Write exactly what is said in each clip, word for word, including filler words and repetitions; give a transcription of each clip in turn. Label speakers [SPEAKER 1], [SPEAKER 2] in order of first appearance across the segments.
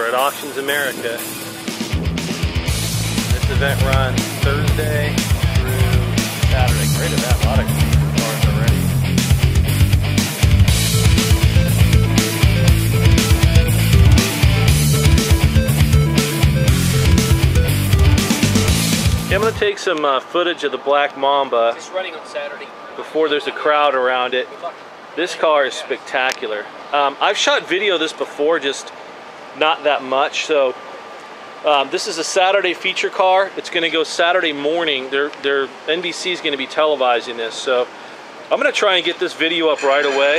[SPEAKER 1] We're at Auctions America. This event runs Thursday through Saturday. Great event, a lot of cars already. Okay, I'm going to take some uh, footage of the Black Mamba.
[SPEAKER 2] It's running on Saturday.
[SPEAKER 1] Before there's a crowd around it. This car is spectacular. Um, I've shot video of this before, just not that much. So um, this is a Saturday feature car. It's going to go Saturday morning. Their, their N B C is going to be televising this. So I'm going to try and get this video up right away.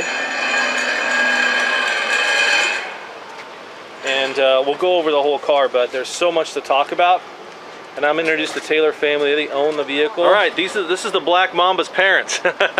[SPEAKER 1] And uh, we'll go over the whole car, but there's so much to talk about. And I'm introduced the Taylor family. They own the vehicle. All right, these are, this is the Black Mamba's parents.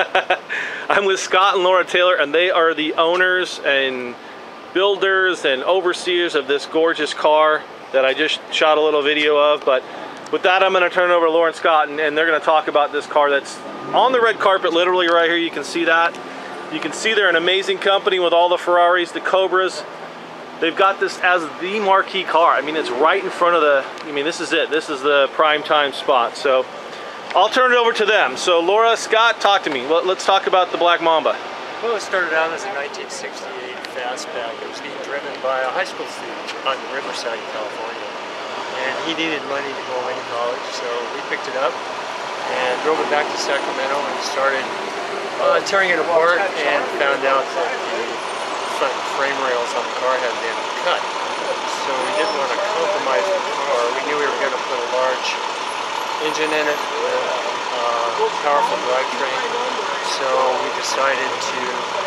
[SPEAKER 1] I'm with Scott and Laura Taylor, and they are the owners and builders and overseers of this gorgeous car that I just shot a little video of. But with that, I'm going to turn it over to Laura and Scott, and, and they're going to talk about this car that's on the red carpet, literally right here. You can see that. You can see they're an amazing company with all the Ferraris, the Cobras. They've got this as the marquee car. I mean, it's right in front of the, I mean, this is it. This is the prime time spot. So I'll turn it over to them. So Laura, Scott, talk to me. Let's talk about the Black Mamba.
[SPEAKER 3] Well, it started out as a nineteen sixty-eight Fastback. It was being driven by a high school student on the Riverside, California. And he needed money to go away to college, so we picked it up and drove it back to Sacramento and started uh, tearing it apart, and found out that the front frame rails on the car had been cut. So we didn't want to compromise the car. We knew we were going to put a large engine in it with a powerful drivetrain. So we decided to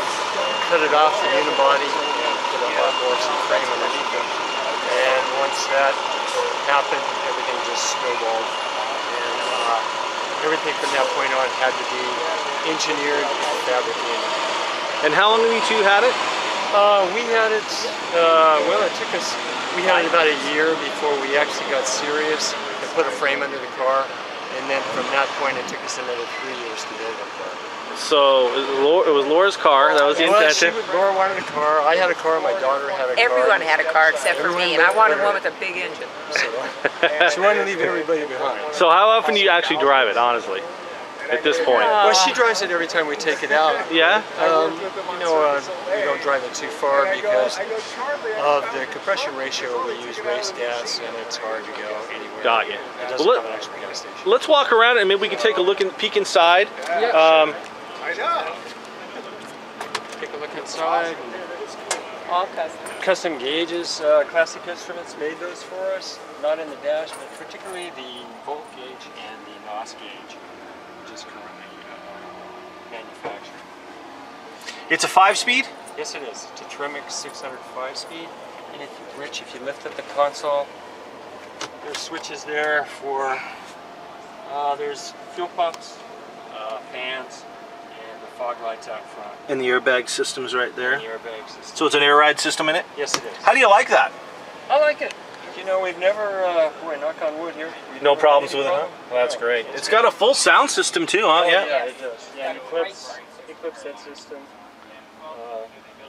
[SPEAKER 3] cut it off the unibody and put a hot Morrison frame underneath it. And once that happened, everything just snowballed. And uh, everything from that point on had to be engineered and fabricated.
[SPEAKER 1] And how long have you two had it?
[SPEAKER 3] Uh, we had it, uh, well, it took us, we had it about a year before we actually got serious and put a frame under the car. And then from that point, it took us another three years to build the car.
[SPEAKER 1] So it was Laura's car, that was the
[SPEAKER 3] well,
[SPEAKER 1] intention.
[SPEAKER 3] She, Laura wanted a car, I had a car, my daughter had a car.
[SPEAKER 4] Everyone had a car except for me, and I wanted one with a big engine.
[SPEAKER 3] So, she wanted to leave everybody behind.
[SPEAKER 1] So how often do you actually drive it, honestly, at this point?
[SPEAKER 3] Well, she drives it every time we take it out.
[SPEAKER 1] Yeah?
[SPEAKER 3] Um, you know, uh, we don't drive it too far because of the compression ratio. We use race gas, and it's hard to go anywhere.
[SPEAKER 1] Got you.
[SPEAKER 3] It doesn't
[SPEAKER 1] Well,
[SPEAKER 3] have an actual gas station.
[SPEAKER 1] Let's walk around and maybe we can take a look and peek inside.
[SPEAKER 3] Yeah,
[SPEAKER 1] um,
[SPEAKER 3] sure. Take a look inside.
[SPEAKER 4] All custom.
[SPEAKER 3] Custom gauges, uh, Classic Instruments made those for us. Not in the dash, but particularly the volt gauge and the N O S gauge, which is currently uh, manufactured.
[SPEAKER 1] it's a five-speed?
[SPEAKER 3] Yes, it is. It's a Tremec six hundred five-speed. And if you, Rich, if you lift up the console, there's switches there for, uh, there's fuel pumps, uh, fans, and the fog lights out front.
[SPEAKER 1] And the airbag system's right there.
[SPEAKER 3] And the airbag system.
[SPEAKER 1] So it's an air ride system in it?
[SPEAKER 3] Yes, it is.
[SPEAKER 1] How do you like that?
[SPEAKER 3] I like it. You know, we've never, uh, boy, knock on wood here. We've
[SPEAKER 1] No
[SPEAKER 3] never
[SPEAKER 1] problems
[SPEAKER 3] had
[SPEAKER 1] with
[SPEAKER 3] any
[SPEAKER 1] it, huh?
[SPEAKER 3] problem.
[SPEAKER 1] Well, that's
[SPEAKER 3] No,
[SPEAKER 1] great.
[SPEAKER 3] it's
[SPEAKER 1] It's got a full sound system too, huh?
[SPEAKER 3] Oh,
[SPEAKER 1] yeah.
[SPEAKER 3] yeah, it does. Yeah, Eclipse, Eclipse that system. Uh,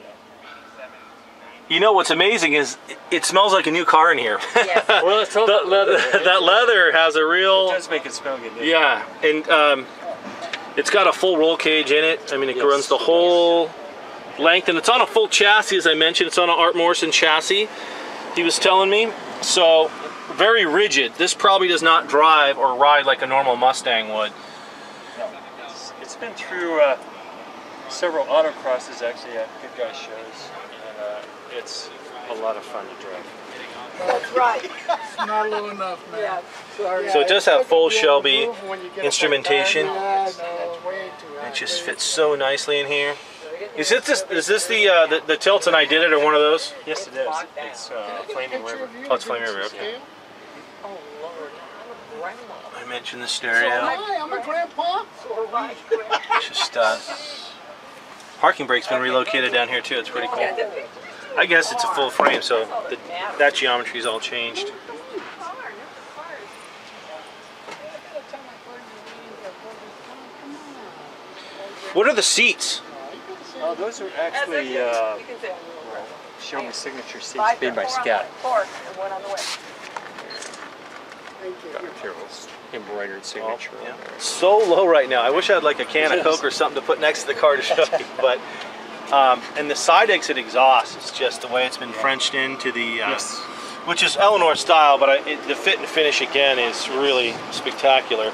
[SPEAKER 1] You know what's amazing is it, it smells like a new car in here.
[SPEAKER 4] Yes.
[SPEAKER 3] well, it's all
[SPEAKER 1] the,
[SPEAKER 3] that leather.
[SPEAKER 1] that leather has a real...
[SPEAKER 3] It does make it smell good, doesn't it?
[SPEAKER 1] Yeah, and um, it's got a full roll cage in it. I mean, it
[SPEAKER 3] Yes.
[SPEAKER 1] runs the whole length, and it's on a full chassis, as I mentioned. It's on an Art Morrison chassis, he was telling me. So, very rigid. This probably does not drive or ride like a normal Mustang would.
[SPEAKER 3] No. It's, it's been through uh, several autocrosses, actually, at Good Guy shows, and uh, it's a lot of fun to drive.
[SPEAKER 4] That's right.
[SPEAKER 5] It's not low enough, man.
[SPEAKER 4] Yeah.
[SPEAKER 5] Sorry.
[SPEAKER 1] So it does have full Shelby
[SPEAKER 5] When you get
[SPEAKER 1] instrumentation.
[SPEAKER 5] up like that, yeah, no, way too high.
[SPEAKER 1] It just fits so nicely in here. Is it this? Is this the uh, the, the tilt and I did it, or one of those?
[SPEAKER 3] Yes, it is. It's uh, Flaming River.
[SPEAKER 1] Oh, it's Flaming River. Okay.
[SPEAKER 4] Oh, Lord. I'm a grandma.
[SPEAKER 1] I mentioned the
[SPEAKER 5] So
[SPEAKER 1] stereo.
[SPEAKER 5] hi, I'm a grandpa.
[SPEAKER 1] It's just uh, parking brake's been relocated down here too. It's pretty cool. I guess it's a full frame, so the, that geometry's all changed. What are the seats?
[SPEAKER 3] Oh, those are actually, uh, show me signature seats
[SPEAKER 4] Five,
[SPEAKER 3] made by
[SPEAKER 4] four on
[SPEAKER 3] Scat.
[SPEAKER 4] the- Four, and one on the way.
[SPEAKER 3] Got a Carol's embroidered signature
[SPEAKER 1] Yeah.
[SPEAKER 3] on there.
[SPEAKER 1] So low right now. I wish I had like a can of
[SPEAKER 3] Yes.
[SPEAKER 1] Coke or something to put next to the car to show you. But um, and the side exit exhaust is just the way it's been Frenched into the, uh,
[SPEAKER 3] Yes.
[SPEAKER 1] which is Eleanor style, but I, it, the fit and finish again is really spectacular.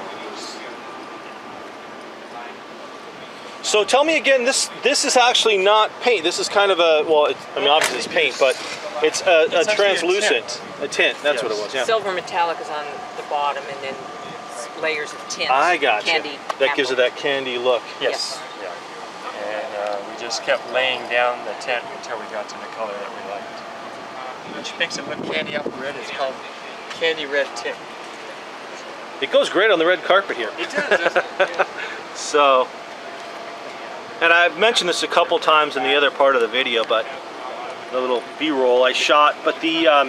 [SPEAKER 1] So tell me again, this this is actually not paint. This is kind of a, well, it, I mean obviously it's paint, but it's a, a
[SPEAKER 3] It's actually a
[SPEAKER 1] translucent, a tint. That's
[SPEAKER 3] Yes.
[SPEAKER 1] what it was. Yeah.
[SPEAKER 4] Silver metallic is on the bottom, and then layers of tint.
[SPEAKER 1] I got you.
[SPEAKER 4] Candy.
[SPEAKER 1] That gives it
[SPEAKER 4] apple.
[SPEAKER 1] that candy look.
[SPEAKER 3] Yes. Yeah. And uh, we just kept laying down the tint until we got to the color that we liked. Which makes it look candy apple red. It's called candy red tint.
[SPEAKER 1] It goes great on the red carpet here.
[SPEAKER 3] It does, doesn't it? Yeah.
[SPEAKER 1] So, and I've mentioned this a couple times in the other part of the video, but the little B-roll I shot, but the, um,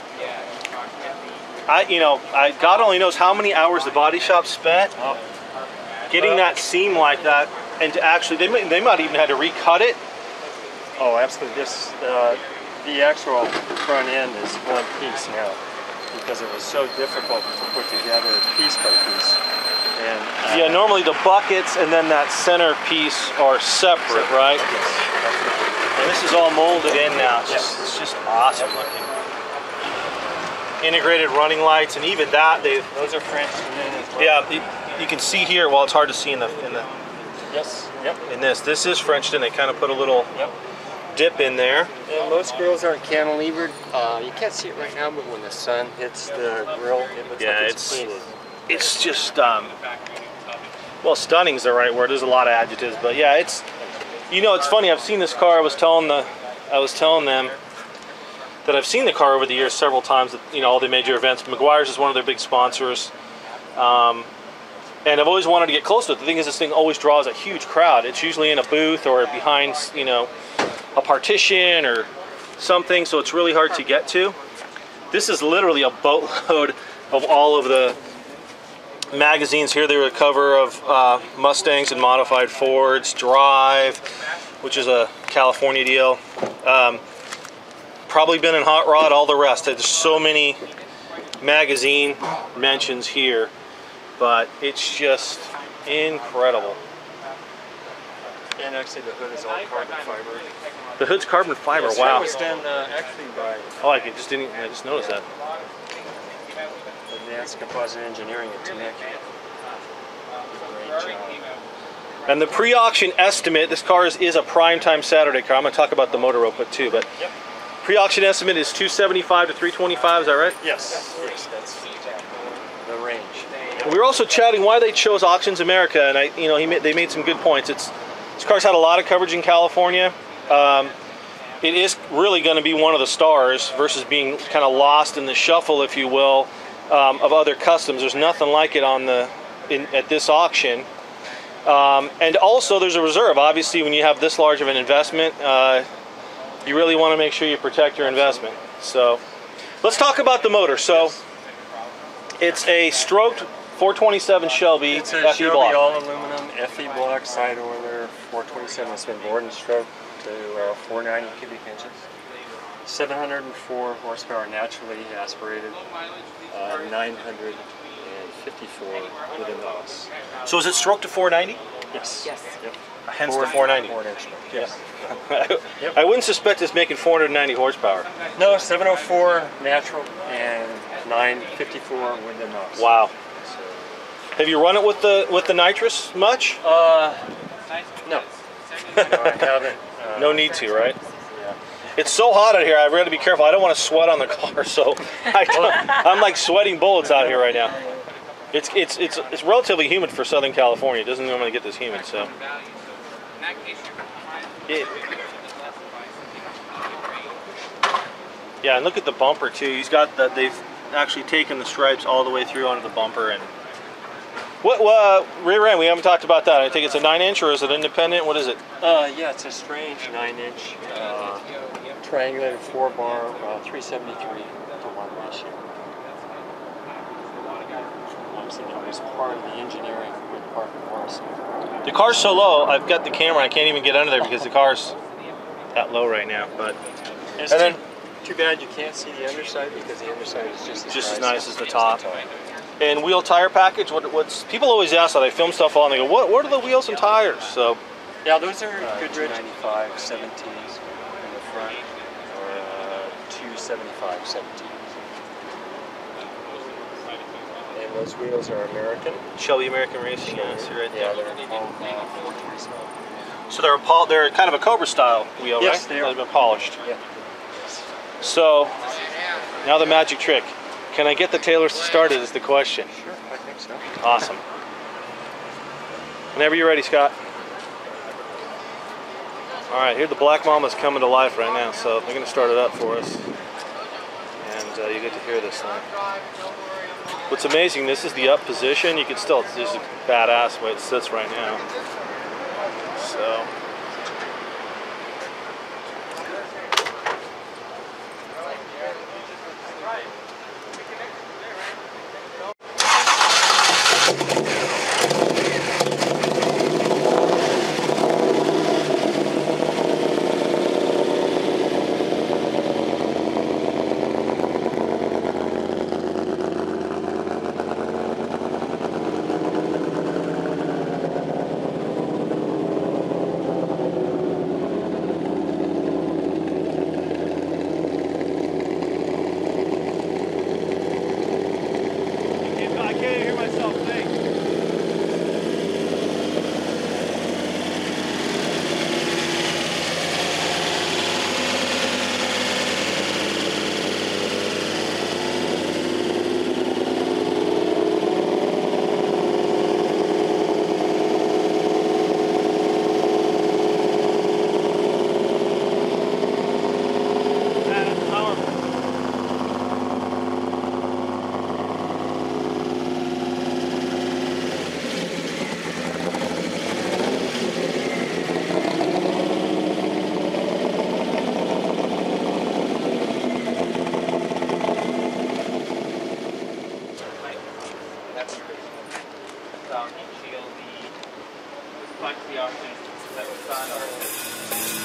[SPEAKER 1] I, you know, I, God only knows how many hours the body shop spent
[SPEAKER 3] Oh.
[SPEAKER 1] getting that seam like that, and to actually, they might, they might even had to recut it.
[SPEAKER 3] Oh, absolutely. This, uh, the actual front end is one piece now because it was so difficult to put together piece by piece. And uh,
[SPEAKER 1] Yeah, normally the buckets and then that center piece are separate, right?
[SPEAKER 3] Yes.
[SPEAKER 1] And this is all molded in now. It's,
[SPEAKER 3] Yes.
[SPEAKER 1] just, it's just awesome looking. Integrated running lights, and even that they,
[SPEAKER 3] Those are French and then as well.
[SPEAKER 1] yeah, you, you can see here. Well, it's hard to see in the in the
[SPEAKER 3] Yes. Yep.
[SPEAKER 1] in this. This is Frenched in. They kind of put a little
[SPEAKER 3] Yep.
[SPEAKER 1] dip in there.
[SPEAKER 3] And most grills aren't cantilevered. Uh, you can't see it right now, but when the sun hits the grill, it looks
[SPEAKER 1] Yeah,
[SPEAKER 3] like
[SPEAKER 1] it's-
[SPEAKER 3] it's painted.
[SPEAKER 1] It's just um, well, stunning is the right word. There's a lot of adjectives, but yeah, it's, you know, it's funny. I've seen this car. I was telling the, I was telling them that I've seen the car over the years several times at, you know, all the major events. McGuire's is one of their big sponsors. Um, and I've always wanted to get close to it. The thing is, this thing always draws a huge crowd. It's usually in a booth or behind, you know, a partition or something, so it's really hard to get to. This is literally a boatload of all of the magazines here. They were a cover of uh, Mustangs and modified Fords, Drive, which is a California deal. Um, probably been in Hot Rod, all the rest. There's so many magazine mentions here, but it's just incredible.
[SPEAKER 3] And actually, the hood is all carbon fiber.
[SPEAKER 1] The hood's carbon fiber.
[SPEAKER 3] Yes,
[SPEAKER 1] Wow.
[SPEAKER 3] That was done uh, actually by
[SPEAKER 1] Oh, I just didn't. I just noticed that.
[SPEAKER 3] Advanced Composite Engineering at Temec. Great job.
[SPEAKER 1] And the pre-auction estimate, this car is, is a prime time Saturday car. I'm going to talk about the motor real quick too, but
[SPEAKER 3] Yep.
[SPEAKER 1] pre-auction estimate is two seventy-five to three twenty-five. Is that right?
[SPEAKER 3] Yes. Yes, that's the range.
[SPEAKER 1] We were also chatting why they chose Auctions America, and I, you know, he made, they made some good points. It's this car's had a lot of coverage in California. Um, it is really going to be one of the stars versus being kind of lost in the shuffle, if you will, um, of other customs. There's nothing like it on the in, at this auction. Um, and also, there's a reserve. Obviously, when you have this large of an investment, uh, you really want to make sure you protect your investment. So, let's talk about the motor. So, it's a stroked four twenty-seven Shelby
[SPEAKER 3] It's a
[SPEAKER 1] F E
[SPEAKER 3] Shelby
[SPEAKER 1] block.
[SPEAKER 3] all aluminum F E block side oiler four twenty-seven. It's been bored and stroked to uh, four ninety cubic inches. seven hundred four horsepower naturally aspirated, uh, nine hundred fifty-four with a N O S.
[SPEAKER 1] So, is it stroked to four ninety?
[SPEAKER 3] Yes.
[SPEAKER 4] Yes.
[SPEAKER 3] Yep.
[SPEAKER 1] Hence
[SPEAKER 3] Ford-
[SPEAKER 1] the four ninety.
[SPEAKER 3] Ford instrument. Yes.
[SPEAKER 1] I wouldn't suspect it's making four hundred ninety horsepower.
[SPEAKER 3] No, seven oh four natural and nine fifty-four with the N O S.
[SPEAKER 1] Wow.
[SPEAKER 3] So,
[SPEAKER 1] Have you run it with the with the nitrous much?
[SPEAKER 3] uh, no. No, I haven't. Uh,
[SPEAKER 1] No need to, right?
[SPEAKER 3] Yeah.
[SPEAKER 1] It's so hot out here. I've got to be careful. I don't want to sweat on the car, so I don't, I'm like sweating bullets out here right now. It's it's it's it's relatively humid for Southern California. It doesn't normally get this humid, so. It, yeah, and look at the bumper too. He's got the. They've actually taken the stripes all the way through onto the bumper. And what uh, rear end? We haven't talked about that. I think it's a nine inch or is it independent? What is it?
[SPEAKER 3] Uh, yeah, it's a strange nine inch uh, triangulated four bar, uh, three seventy-three to one ratio. Obviously, that was part of the engineering with Parker Morrison.
[SPEAKER 1] The car's so low. I've got the camera. I can't even get under there because the car's that low right now. But
[SPEAKER 3] It's
[SPEAKER 1] And then
[SPEAKER 3] too, too bad you can't see the underside because the underside is just as
[SPEAKER 1] just as
[SPEAKER 3] nice
[SPEAKER 1] nice as the top. And wheel tire package. What, what's people always ask that I film stuff on? They go, what? What are the wheels and tires? So
[SPEAKER 3] Yeah, those are
[SPEAKER 2] Uh,
[SPEAKER 3] Goodrich.
[SPEAKER 2] two ninety-five seventeens in the front, or uh, two seventy-five seventeens.
[SPEAKER 3] And those wheels are American.
[SPEAKER 1] Shelby American Racing. Yeah, I see right
[SPEAKER 3] Yeah,
[SPEAKER 1] there.
[SPEAKER 3] they're all fourteens.
[SPEAKER 1] So they're a pol they're kind of a Cobra style wheel,
[SPEAKER 3] Yes,
[SPEAKER 1] right?
[SPEAKER 3] they are.
[SPEAKER 1] They've been polished.
[SPEAKER 3] Yeah.
[SPEAKER 1] So now the magic trick. Can I get the Taylors to start it is the question.
[SPEAKER 3] Sure, I think so.
[SPEAKER 1] Awesome. Whenever you're ready, Scott. All right, here the Black Mamba's coming to life right now, so they're gonna start it up for us. And uh, you get to hear this thing. What's amazing, this is the up position. You can still, this is badass the way it sits right now. So. I can't hear myself think. That's powerful. Shield, the plexi option that was signed on.